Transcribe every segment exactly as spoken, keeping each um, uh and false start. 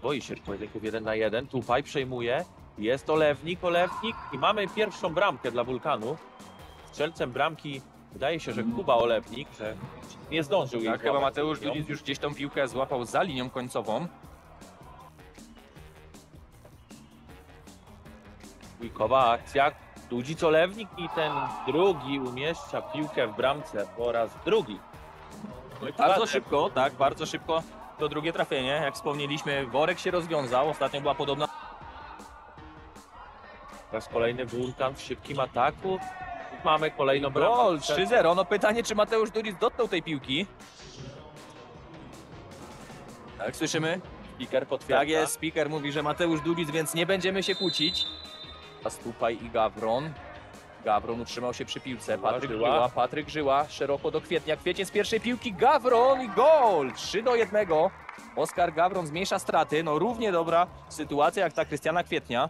boi się pojedynków jeden na jeden. Tupaj przejmuje. Jest Olewnik, Olewnik i mamy pierwszą bramkę dla Wulkanu. Strzelcem bramki wydaje się, że Kuba Olewnik, że nie zdążył jej Tak, chyba złapać Mateusz linią. Dudzic już gdzieś tą piłkę złapał za linią końcową. Dwójkowa akcja. Dudzic, Olewnik i ten drugi umieszcza piłkę w bramce po raz drugi. Bardzo szybko, tak, bardzo szybko to drugie trafienie. Jak wspomnieliśmy, worek się rozwiązał. Ostatnio była podobna. Teraz kolejny Wulkan w szybkim ataku. Mamy kolejną bramkę. Gol, trzy zero. No pytanie, czy Mateusz Dudzic dotknął tej piłki? Tak, słyszymy? Speaker potwierdza. Tak jest, speaker mówi, że Mateusz Dudzic, więc nie będziemy się kłócić. A Tupaj i Gawron. Gawron utrzymał się przy piłce. Patryk Żyła. Żyła, Patryk Żyła, szeroko do Kwietnia. Kwiecień z pierwszej piłki, Gawron i gol! trzy do jednego. Oskar Gawron zmniejsza straty. No równie dobra sytuacja jak ta Krystiana Kwietnia.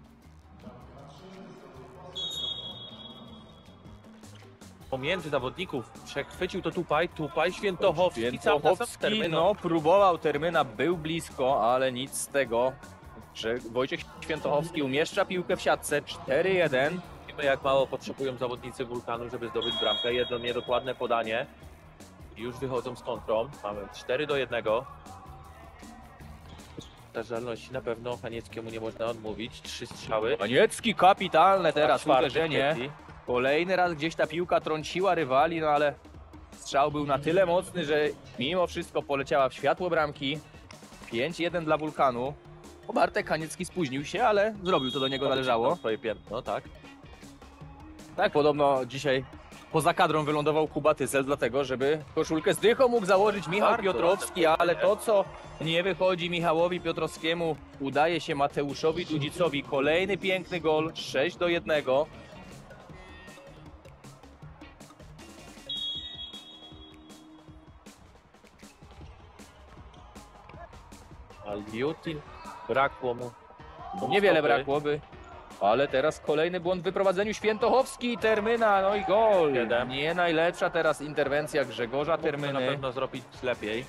Pomiędzy zawodników przechwycił to Tupaj, Tupaj, Świętochowski, Świętochowski, no próbował Termina, był blisko, ale nic z tego, że Wojciech Świętochowski umieszcza piłkę w siatce. cztery jeden. Wiemy, jak mało potrzebują zawodnicy Wulkanu, żeby zdobyć bramkę. Jedno niedokładne podanie i już wychodzą z kontrą. Mamy cztery do jednego. Zdarzalności na pewno Hanieckiemu nie można odmówić. Trzy strzały. Haniecki kapitalne teraz Czwarty uderzenie. Kwietni. Kolejny raz gdzieś ta piłka trąciła rywali, no ale strzał był na tyle mocny, że mimo wszystko poleciała w światło bramki. pięć jeden dla Wulkanu. O, Bartek Haniecki spóźnił się, ale zrobił to do niego należało. Swoje piętno, tak. Tak, podobno dzisiaj poza kadrą wylądował Kuba Tysel, dlatego żeby koszulkę z dychą mógł założyć Michał Bardzo Piotrowski, ładne ale to co nie wychodzi Michałowi Piotrowskiemu, udaje się Mateuszowi Dudzicowi. Kolejny piękny gol, sześć do jednego. Aliutin, brakło mu. Niewiele Stopy. brakłoby, ale teraz kolejny błąd w wyprowadzeniu. Świętochowski, Termina, no i gol. Siedem. Nie najlepsza teraz interwencja Grzegorza Mógłby na Terminy. pewno zrobić lepiej.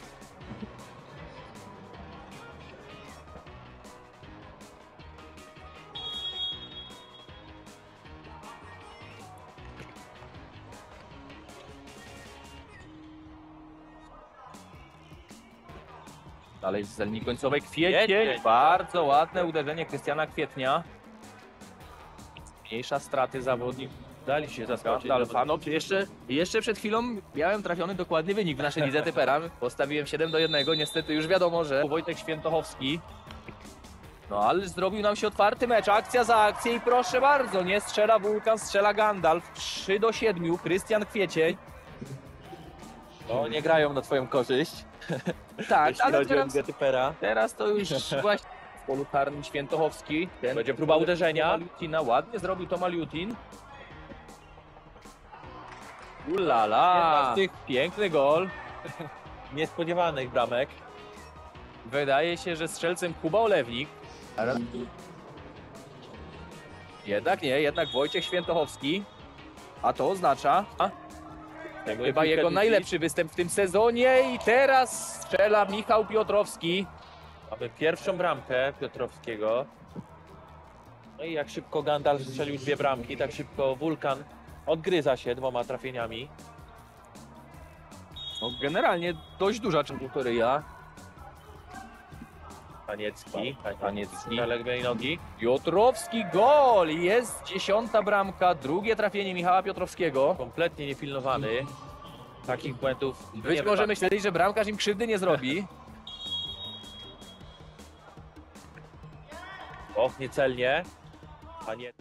Dalej z linii końcowej Kwiecień. Kwiecień. Bardzo ładne uderzenie Krystiana Kwietnia. Mniejsza straty zawodnik. Dali się zaskoczyć. Alfano. Jeszcze, jeszcze przed chwilą miałem trafiony dokładny wynik w naszej lidze Typera. Postawiłem siedem do jednego. Niestety już wiadomo, że Wojtek Świętochowski. No ale zrobił nam się otwarty mecz. Akcja za akcję i proszę bardzo. Nie strzela Wulkan, strzela Gandalf. trzy do siedmiu. Krystian Kwiecień. No, nie grają na twoją korzyść. Tak, Jeśli ale chodzi o teraz, Ligę Typera. teraz to już właśnie w polu karnym Świętochowski. Ten Będzie próba uderzenia. Maliutina. Ładnie zrobił to Maliutin. Ulala, piękny gol. Niespodziewanych bramek. Wydaje się, że strzelcem Kuba Olewnik. Jednak nie, jednak Wojciech Świętochowski. A to oznacza a, chyba jego najlepszy występ w tym sezonie. I teraz strzela Michał Piotrowski. Mamy pierwszą bramkę Piotrowskiego. No i jak szybko Gandalf strzelił dwie bramki, tak szybko Wulkan odgryza się dwoma trafieniami. No, generalnie dość duża trajektoria. Haniecki, Haniecki. na lewej nogi. Piotrowski gol! Jest dziesiąta bramka, drugie trafienie Michała Piotrowskiego. Kompletnie niepilnowany. Takich błędów Być nie może wypada. myśleli, że bramkarz im krzywdy nie zrobi. Och, niecelnie. A nie.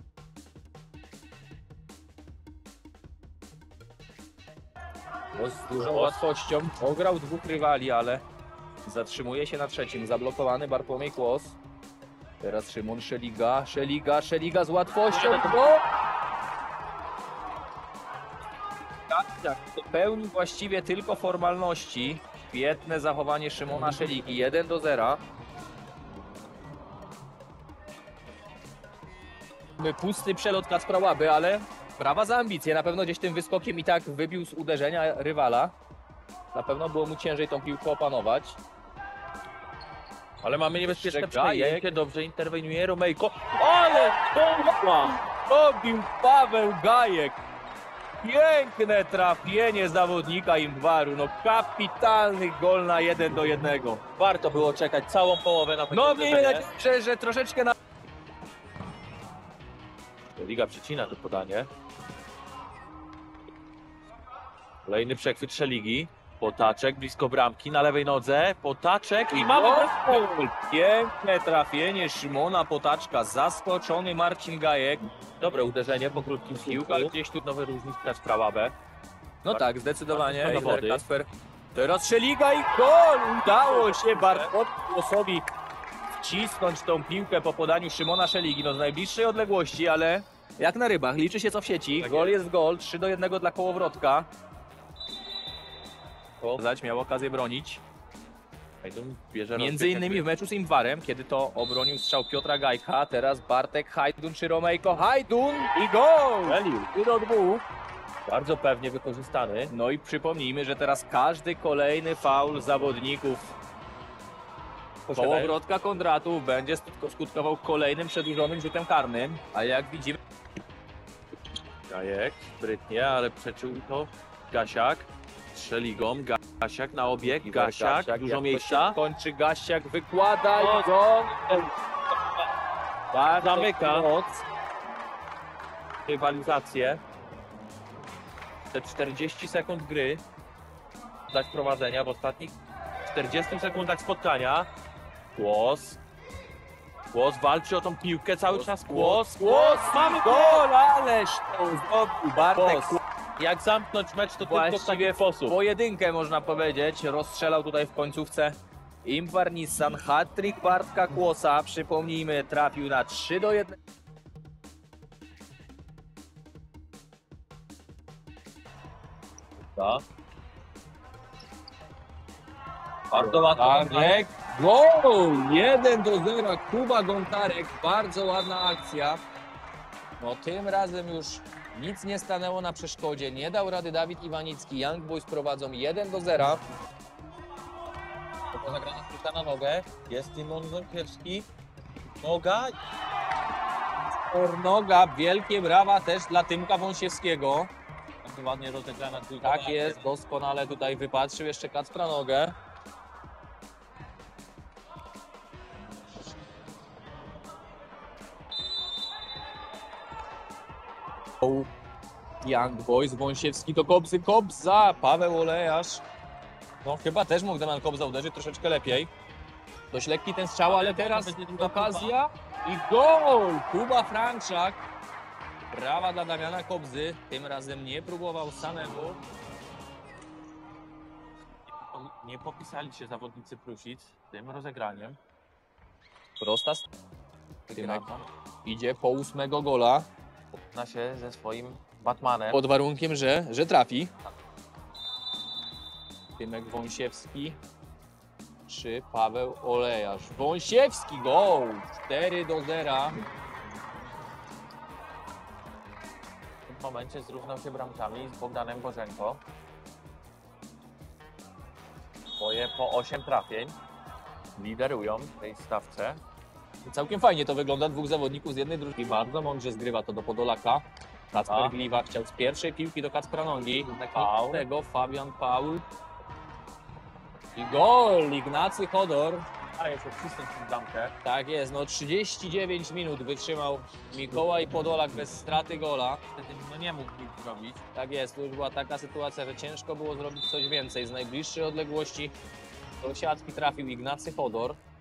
Bo z dużą łatwością ograł dwóch rywali, ale zatrzymuje się na trzecim. Zablokowany Bartłomiej Kłos. Teraz Szymon Szeliga, Szeliga, Szeliga z łatwością. Go! Tak, tak. Pełni właściwie tylko formalności. Świetne zachowanie Szymona Szeligi. jeden do zera. Pusty przelot Kacpra Łaby, ale brawa za ambicje. Na pewno gdzieś tym wyskokiem i tak wybił z uderzenia rywala. Na pewno było mu ciężej tą piłkę opanować. Ale mamy niebezpieczne Jeszcze Gajek. przejęcie, dobrze interweniuje Romejko. Ale to Robił Paweł Gajek. Piękne trafienie zawodnika Imwaru. No kapitalny gol na jeden do jednego. warto było czekać całą połowę na takie No miejmy uderzenie. nadzieję, że, że troszeczkę na... Liga przecina to podanie. Kolejny przechwyt Szeligi. Potaczek blisko bramki na lewej nodze. Potaczek i mamy gol! Piękne trafienie Szymona Potaczka. Zaskoczony Marcin Gajek. dobre uderzenie po krótkim Piłka piłku. Gdzieś tu nowy różnik teraz Prałabę. No tak, zdecydowanie. Bardzo do wody. Kasper. Teraz Szeliga i gol! Udało się Bartkowi Głosowi wcisnąć tą piłkę po podaniu Szymona Szeligi. No z najbliższej odległości, ale jak na rybach. Liczy się co w sieci. Tak Gol jest. jest gol. trzy do jednego dla Kołowrotka. Zać miał okazję bronić. Hajdun bierze Między rozbieg innymi w jakby- meczu z Imwarem, kiedy to obronił strzał Piotra Gajka. Teraz Bartek Hajdun czy Romejko. Hajdun i gol! Strzelił. trzy do dwóch. Bardzo pewnie wykorzystany. No i przypomnijmy, że teraz każdy kolejny faul zawodników Kołowrotka Kondratów będzie skutko- skutkował kolejnym przedłużonym rzutem karnym. A jak widzimy, Gajek, sprytnie, ale przeczył to Gasiak. Szeligą, Gasiak na obieg, Gasiak, jak dużo to miejsca. się kończy Gasiak, wykłada O, i gol. Bartek Zamyka. Moc. Rywalizację. Te czterdzieści sekund gry dać prowadzenia w ostatnich czterdziestu sekundach spotkania. Głos. Głos walczy o tą piłkę cały czas. Głos. Głos, mamy gol, ależ to zrobił Bartek. Głos. Jak zamknąć mecz to tylko w taki Właściwie sposób. pojedynkę można powiedzieć, rozstrzelał tutaj w końcówce Imwar Nissan, hat-trick Bartka Kłosa, przypomnijmy, trafił na trzy do jednego. Da. Bardzo łatwo. Gontarek, gol! jeden do zera, Kuba Gontarek, bardzo ładna akcja. No tym razem już nic nie stanęło na przeszkodzie, nie dał rady Dawid Iwanicki, Young Boys prowadzą jeden do zera. To zagrana piłka na nogę. Jest Timon Ząkiewski. Noga. Noga, wielkie brawa też dla Tymka Wąsiewskiego. Bardzo ładnie rozegrana piłka. Tak jest, doskonale tutaj wypatrzył jeszcze Kacpra nogę. Young Boys, Wąsiewski to Kobzy, Kobza, Paweł Olejarz. No chyba też mógł Damian Kobza uderzyć troszeczkę lepiej. Dość lekki ten strzał, ale teraz okazja i gol! Kuba Franczak. Brawa dla Damiana Kobzy, tym razem nie próbował samemu. Nie popisali się zawodnicy Prusic tym rozegraniem. Prosta st- Tymek idzie po ósmego gola, Na się ze swoim Batmanem. pod warunkiem, że, że trafi. Tymek Wąsiewski czy Paweł Olejarz. Wąsiewski gol! cztery do zera. W tym momencie zrównał się bramkami z Bogdanem Bożenko. Swoje po osiem trafień. Liderują w tej stawce. Całkiem fajnie to wygląda, dwóch zawodników z jednej drużyny. Bardzo mądrze zgrywa to do Podolaka. Kacper A. Gliwa chciał z pierwszej piłki do Kacpra Nongi. Paul. Z tego Fabian Paul. I gol! Ignacy Chodor. A jeszcze wcisnąć tę bramkę. Tak jest, no trzydzieści dziewięć minut wytrzymał Mikołaj Podolak bez straty gola. Wtedy no nie mógł nic zrobić. Tak jest, to już była taka sytuacja, że ciężko było zrobić coś więcej. Z najbliższej odległości do siatki trafił Ignacy Chodor.